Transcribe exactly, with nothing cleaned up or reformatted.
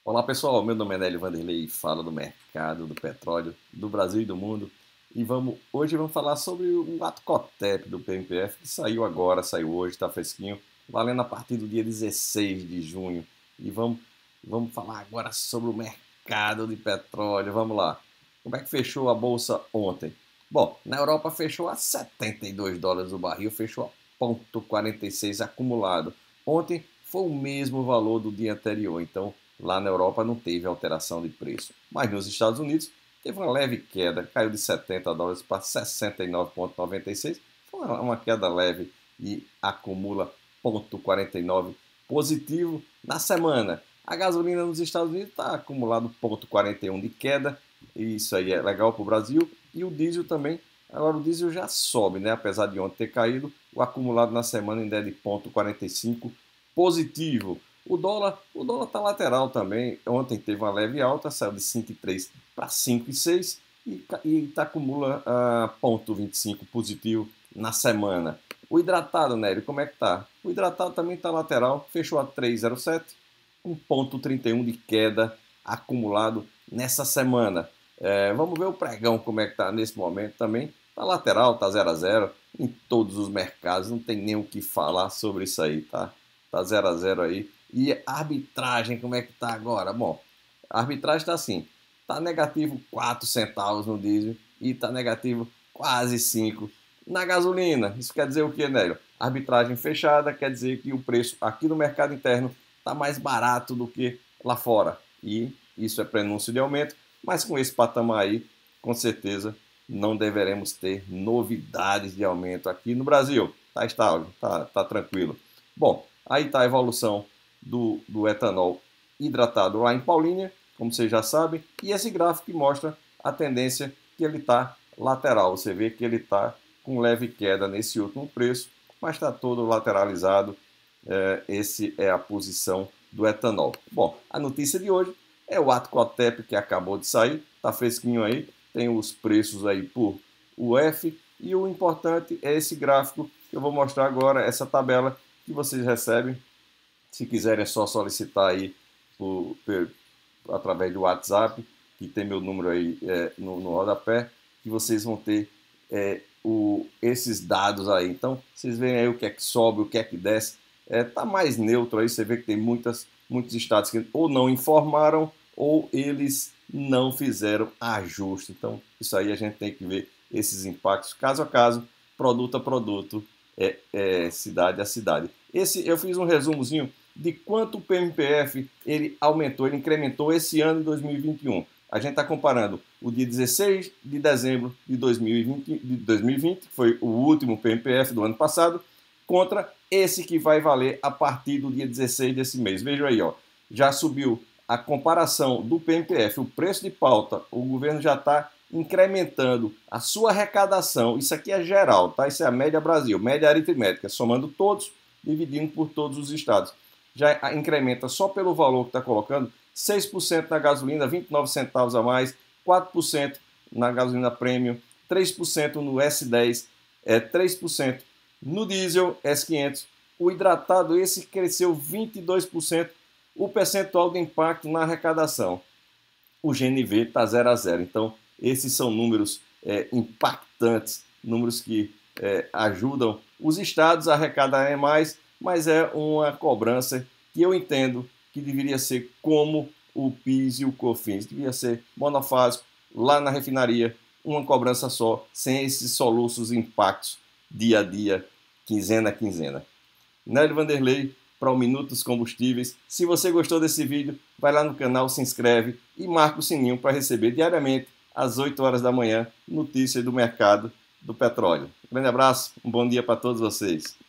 Olá pessoal, meu nome é Nélio Vanderlei e falo do mercado do petróleo do Brasil e do mundo. E vamos, hoje vamos falar sobre o ato COTEP do P M P F que saiu agora, saiu hoje, está fresquinho, valendo a partir do dia dezesseis de junho. E vamos, vamos falar agora sobre o mercado de petróleo. Vamos lá. Como é que fechou a bolsa ontem? Bom, na Europa fechou a setenta e dois dólares o barril, fechou a zero vírgula quarenta e seis acumulado. Ontem foi o mesmo valor do dia anterior, então lá na Europa não teve alteração de preço. Mas nos Estados Unidos teve uma leve queda, caiu de setenta dólares para sessenta e nove vírgula noventa e seis. Foi uma queda leve e acumula zero vírgula quarenta e nove positivo na semana. A gasolina nos Estados Unidos está acumulado zero vírgula quarenta e um de queda, e isso aí é legal para o Brasil. E o diesel também, agora o diesel já sobe, né? Apesar de ontem ter caído, o acumulado na semana ainda é de zero vírgula quarenta e cinco positivo. O dólar o dólar está lateral também. Ontem teve uma leve alta, saiu de cinco vírgula três para cinco vírgula seis e, e tá, acumula uh, zero vírgula vinte e cinco positivo na semana. O hidratado, Nélio, como é que tá? O hidratado também está lateral, fechou a três vírgula zero sete, um vírgula trinta e um de queda acumulado nessa semana. É, vamos ver o pregão como é que tá nesse momento também. Tá lateral, tá zero a zero em todos os mercados, não tem nem o que falar sobre isso aí, tá? Tá zero a zero aí. E a arbitragem, como é que tá agora? Bom, a arbitragem está assim, tá negativo quatro centavos no diesel e tá negativo quase cinco na gasolina. Isso quer dizer o que, Nélio? Arbitragem fechada quer dizer que o preço aqui no mercado interno tá mais barato do que lá fora. E isso é prenúncio de aumento, mas com esse patamar aí, com certeza, não deveremos ter novidades de aumento aqui no Brasil. Tá estável, tá, tá tranquilo. Bom, aí está a evolução do, do etanol hidratado lá em Paulínia, como vocês já sabem, e esse gráfico que mostra a tendência que ele está lateral. Você vê que ele está com leve queda nesse último preço, mas está todo lateralizado. É, esse é a posição do etanol. Bom, a notícia de hoje é o ato COTEP que acabou de sair, está fresquinho aí, tem os preços aí por U F, e o importante é esse gráfico que eu vou mostrar agora, essa tabela que vocês recebem. Se quiserem é só solicitar aí por, por, através do WhatsApp, que tem meu número aí é, no, no rodapé, que vocês vão ter é, o, esses dados aí. Então, vocês veem aí o que é que sobe, o que é que desce. É, tá mais neutro aí, você vê que tem muitas, muitos estados que ou não informaram ou eles não fizeram ajuste. Então, isso aí a gente tem que ver esses impactos caso a caso, produto a produto, é, é, cidade a cidade. Esse, eu fiz um resumozinho de quanto o P M P F ele aumentou, ele incrementou esse ano de dois mil e vinte e um. A gente está comparando o dia dezesseis de dezembro de dois mil e vinte, de dois mil e vinte, que foi o último P M P F do ano passado, contra esse que vai valer a partir do dia dezesseis desse mês. Veja aí, ó, já subiu a comparação do P M P F, o preço de pauta, o governo já está incrementando a sua arrecadação. Isso aqui é geral, tá? Isso é a média Brasil, média aritmética, somando todos, dividindo por todos os estados. Já incrementa só pelo valor que está colocando, seis por cento na gasolina, vinte e nove centavos a mais, quatro por cento na gasolina premium, três por cento no S dez, é, três por cento no diesel S quinhentos. O hidratado, esse cresceu vinte e dois por cento, o percentual de impacto na arrecadação. O G N V está zero a zero. Então, esses são números é, impactantes, números que é, ajudam os estados a arrecadarem mais, mas é uma cobrança que eu entendo que deveria ser como o PIS e o COFINS. Deveria ser monofásico, lá na refinaria, uma cobrança só, sem esses soluços impactos dia a dia, quinzena a quinzena. Nélio Vanderlei para o Minuto dos Combustíveis. Se você gostou desse vídeo, vai lá no canal, se inscreve e marca o sininho para receber diariamente, às oito horas da manhã, notícias do mercado do petróleo. Um grande abraço, um bom dia para todos vocês.